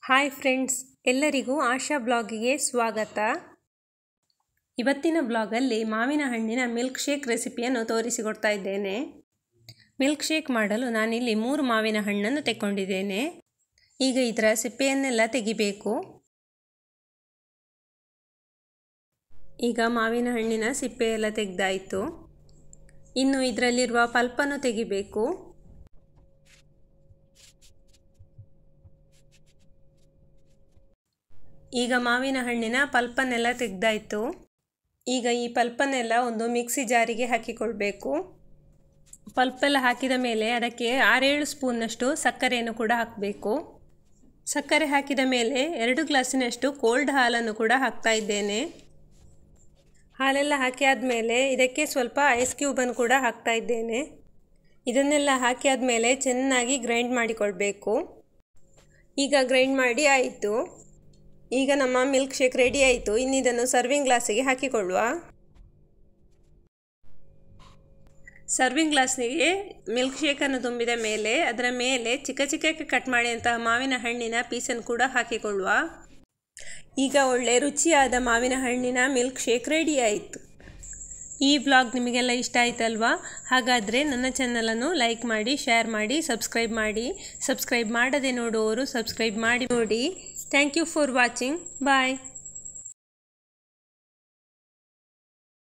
Hi friends, ಎಲ್ಲರಿಗೂ ಆಶಾ ಬ್ಲಾಗಿಗೆ ಸ್ವಾಗತ. ಇವತ್ತಿನ ಬ್ಲಾಗಲ್ಲಿ ಮಾವಿನ ಹಣ್ಣಿನ ಮಿಲ್ಕ್ ಶೇಕ್ ರೆಸಿಪಿಯನ್ನು ತೋರಿಸಿಕೊಡ್ತಾ ಇದ್ದೇನೆ. ಮಿಲ್ಕ್ ಶೇಕ್ ಮಾಡಲು ನಾನಿಲ್ಲಿ 3 ಮಾವಿನ ಹಣ್ಣನ್ನು ತೆಕ್ಕೊಂಡಿದ್ದೇನೆ. ಈಗ ಇದರ ಸಿಪ್ಪೆಯನ್ನೆಲ್ಲ ತೆಗಿಬೇಕು. ಈಗ ಮಾವಿನ ಹಣ್ಣಿನ ಸಿಪ್ಪೆಯೆಲ್ಲ ತೆಗೆದಾಯಿತು. ಇನ್ನು ಇದರಲ್ಲಿರುವ ಪಲ್ಪನ್ನು ತೆಗಿಬೇಕು. ಈಗ ಮಾವಿನ ಹಣ್ಣಿನ ಪಲ್ಪನ್ನೆಲ್ಲ ತೆಗೆದಾಯಿತು. ಈಗ ಈ ಪಲ್ಪನ್ನೆಲ್ಲ ಒಂದು ಮಿಕ್ಸಿ ಜಾರಿಗೆ ಹಾಕಿಕೊಳ್ಬೇಕು. ಪಲ್ಪೆಲ್ಲ ಹಾಕಿದ ಮೇಲೆ ಅದಕ್ಕೆ 6-7 ಸ್ಪೂನ್ನಷ್ಟು ಸಕ್ಕರೆಯನ್ನು ಕೂಡ ಹಾಕಬೇಕು. ಸಕ್ಕರೆ ಹಾಕಿದ ಮೇಲೆ 2 ಗ್ಲಾಸಿನಷ್ಟು ಕೋಲ್ಡ್ ಹಾಲನ್ನು ಕೂಡ ಹಾಕ್ತಾ ಇದ್ದೇನೆ. ಹಾಲೆಲ್ಲ ಹಾಕಿ ಆದಮೇಲೆ ಇದಕ್ಕೆ ಸ್ವಲ್ಪ ಐಸ್ ಕ್ಯೂಬನ್ನು ಕೂಡ ಹಾಕ್ತಾ ಇದ್ದೇನೆ. ಇದನ್ನೆಲ್ಲ ಹಾಕಿ ಆದಮೇಲೆ ಚೆನ್ನಾಗಿ ಗ್ರೈಂಡ್ ಮಾಡಿಕೊಳ್ಬೇಕು. ಈಗ ಗ್ರೈಂಡ್ ಮಾಡಿ ಆಯಿತು. ಈಗ ನಮ್ಮ ಮಿಲ್ಕ್ ಶೇಕ್ ರೆಡಿ ಆಯಿತು. ಇನ್ನು ಇದನ್ನು ಸರ್ವಿಂಗ್ ಗ್ಲಾಸಿಗೆ ಹಾಕಿಕೊಳ್ಳುವ. ಸರ್ವಿಂಗ್ ಗ್ಲಾಸ್ನಿಗೆ ಮಿಲ್ಕ್ ಶೇಕನ್ನು ತುಂಬಿದ ಮೇಲೆ ಅದರ ಮೇಲೆ ಚಿಕ್ಕ ಚಿಕ್ಕಕ್ಕೆ ಕಟ್ ಮಾಡಿದಂತಹ ಮಾವಿನ ಹಣ್ಣಿನ ಪೀಸನ್ನು ಕೂಡ ಹಾಕಿಕೊಳ್ಳುವ. ಈಗ ಒಳ್ಳೆ ರುಚಿಯಾದ ಮಾವಿನ ಹಣ್ಣಿನ ಮಿಲ್ಕ್ ಶೇಕ್ ರೆಡಿ ಆಯಿತು. ಈ ಬ್ಲಾಗ್ ನಿಮಗೆಲ್ಲ ಇಷ್ಟ ಆಯ್ತಲ್ವಾ? ಹಾಗಾದರೆ ನನ್ನ ಚಾನಲನ್ನು ಲೈಕ್ ಮಾಡಿ, ಶೇರ್ ಮಾಡಿ, ಸಬ್ಸ್ಕ್ರೈಬ್ ಮಾಡಿ. ಸಬ್ಸ್ಕ್ರೈಬ್ ಮಾಡದೆ ನೋಡುವವರು ಸಬ್ಸ್ಕ್ರೈಬ್ ಮಾಡಿ ನೋಡಿ. Thank you for watching. Bye.